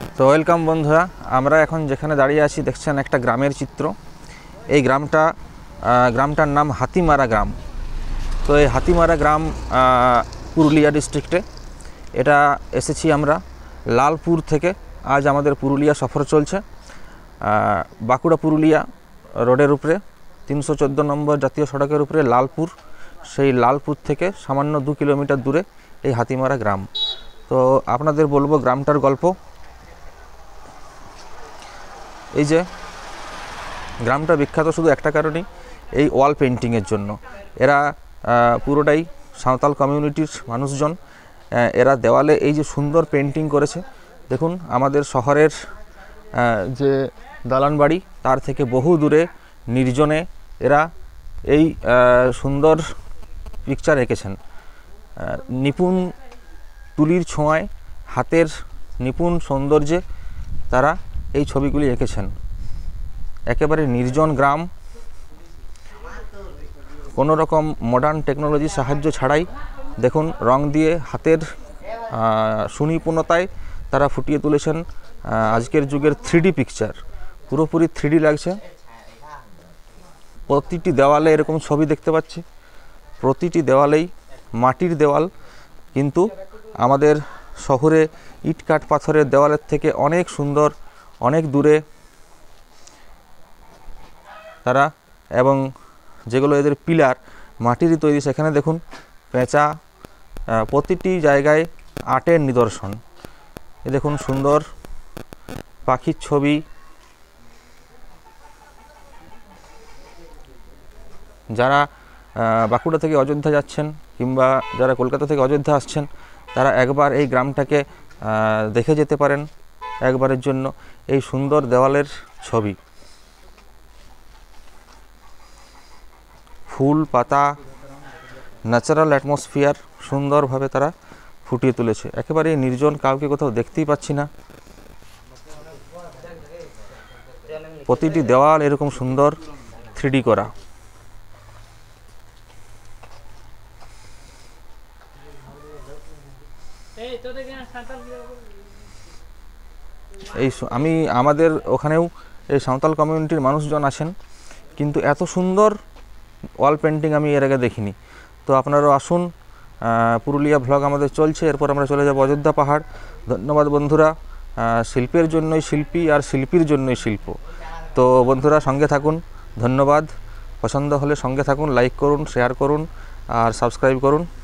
তো ওয়েলকাম বন্ধুরা, আমরা এখন যেখানে দাঁড়িয়ে আছি দেখছেন একটা গ্রামের চিত্র। এই গ্রামটার নাম হাতিমারা গ্রাম। তো এই হাতিমারা গ্রাম পুরুলিয়া ডিস্ট্রিক্টে। এটা এসেছি আমরা লালপুর থেকে। আজ আমাদের পুরুলিয়া সফর চলছে। বাঁকুড়া পুরুলিয়া রোডের উপরে 314 নম্বর জাতীয় সড়কের উপরে লালপুর। সেই লালপুর থেকে সামান্য 2 কিলোমিটার দূরে এই হাতিমারা গ্রাম। তো আপনাদের বলবো গ্রামটার গল্প। এই যে গ্রামটা বিখ্যাত শুধু একটা কারণেই, এই ওয়াল পেন্টিংয়ের জন্য। এরা পুরোটাই সাঁওতাল কমিউনিটির মানুষজন। এরা দেওয়ালে এই যে সুন্দর পেন্টিং করেছে, দেখুন আমাদের শহরের যে দালান বাড়ি তার থেকে বহু দূরে নির্জনে এরা এই সুন্দর পিকচার এঁকেছেন। নিপুণ তুলির ছোঁয়ায়, হাতের নিপুণ সৌন্দর্যে তারা এই ছবিগুলি এঁকেছেন। একেবারে নির্জন গ্রাম, কোনো রকম মডার্ন টেকনোলজির সাহায্য ছাড়াই দেখুন রং দিয়ে হাতের সুনিপুণতায় তারা ফুটিয়ে তুলেছেন আজকের যুগের 3D পিকচার। পুরোপুরি 3D লাগছে। প্রতিটি দেওয়ালে এরকম ছবি দেখতে পাচ্ছি, প্রতিটি দেওয়ালেই মাটির দেওয়াল, কিন্তু আমাদের শহরে ইট কাঠ পাথরের দেওয়ালের থেকে অনেক সুন্দর, অনেক দূরে তারা। এবং যেগুলো এদের পিলার মাটিরই তৈরি, সেখানে দেখুন পেঁচা, প্রতিটি জায়গায় আর্টের নিদর্শন। এ দেখুন সুন্দর পাখির ছবি। যারা বাঁকুড়া থেকে অযোধ্যা যাচ্ছেন কিংবা যারা কলকাতা থেকে অযোধ্যা আসছেন, তারা একবার এই গ্রামটাকে দেখে যেতে পারেন একবারের জন্য। এই সুন্দর দেওয়ালের ছবি, ফুল পাতা, ন্যাচারাল অ্যাটমসফিয়ার সুন্দরভাবে তারা ফুটিয়ে তুলেছে। একেবারে নির্জন, কাউকে কোথাও দেখতেই পাচ্ছি না। প্রতিটি দেওয়াল এরকম সুন্দর 3D করা। আমাদের ওখানেও এই সাঁওতাল কমিউনিটির মানুষজন আছেন, কিন্তু এত সুন্দর ওয়াল পেন্টিং আমি এর আগে দেখিনি। তো আপনারাও আসুন। পুরুলিয়া ভ্লগ আমাদের চলছে, এরপর আমরা চলে যাব অযোধ্যা পাহাড়। ধন্যবাদ বন্ধুরা। শিল্পের জন্যই শিল্পী, আর শিল্পীর জন্যই শিল্প। তো বন্ধুরা সঙ্গে থাকুন। ধন্যবাদ। পছন্দ হলে সঙ্গে থাকুন, লাইক করুন, শেয়ার করুন আর সাবস্ক্রাইব করুন।